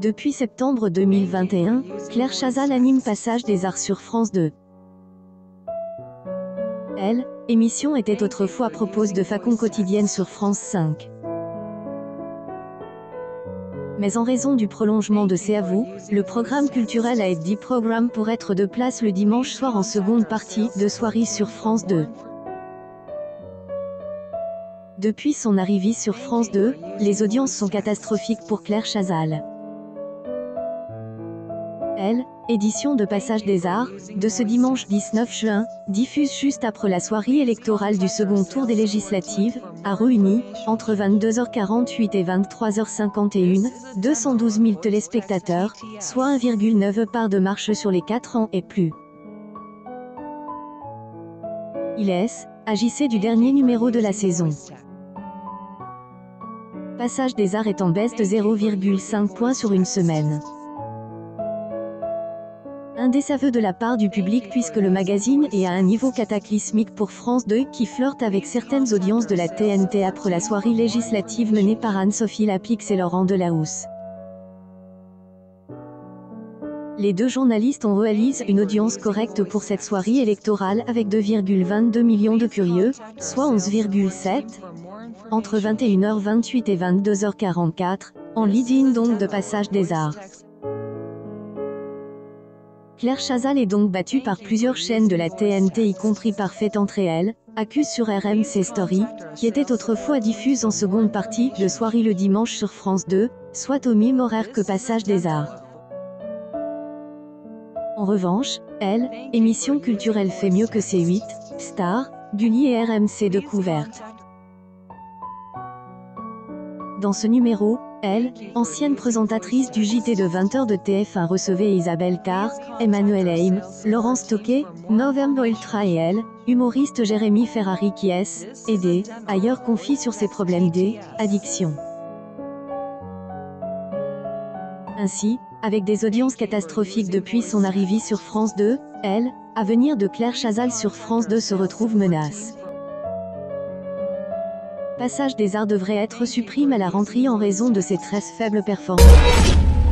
Depuis septembre 2021, Claire Chazal anime Passage des Arts sur France 2. Elle, émission était autrefois propose de façon quotidienne sur France 5. Mais en raison du prolongement de C'est à vous, le programme culturel a été programme pour être de place le dimanche soir en seconde partie de soirée sur France 2. Depuis son arrivée sur France 2, les audiences sont catastrophiques pour Claire Chazal. Elle, édition de Passage des Arts, de ce dimanche 19 juin, diffuse juste après la soirée électorale du second tour des législatives, a réuni, entre 22h48 et 23h51, 212 000 téléspectateurs, soit 1,9 part de marche sur les 4 ans et plus. Il agissait du dernier numéro de la saison. Passage des Arts est en baisse de 0,5 points sur une semaine. Un désaveu de la part du public puisque le magazine est à un niveau cataclysmique pour France 2 qui flirte avec certaines audiences de la TNT après la soirée législative menée par Anne-Sophie Lapix et Laurent Delahousse. Les deux journalistes ont réalisé une audience correcte pour cette soirée électorale avec 2,22 millions de curieux, soit 11,7, entre 21h28 et 22h44, en lead-in donc de Passage des Arts. Claire Chazal est donc battue par plusieurs chaînes de la TNT y compris par Fait entre elles, accuse sur RMC Story, qui était autrefois diffuse en seconde partie de soirée le dimanche sur France 2, soit au même horaire que Passage des Arts. En revanche, elle, émission culturelle fait mieux que C8, Star, Gulli et RMC Découverte. Dans ce numéro, elle, ancienne présentatrice du JT de 20h de TF1 recevait Isabelle Carr, Emmanuel Haim, Laurence Tocqué, November Ultra et elle, humoriste Jérémy Ferrari qui aidé, ailleurs confie sur ses problèmes d'addiction. Ainsi, avec des audiences catastrophiques depuis son arrivée sur France 2, elle, avenir de Claire Chazal sur France 2 se retrouve menace. Passage des Arts devrait être supprimé à la rentrée en raison de ses très faibles performances.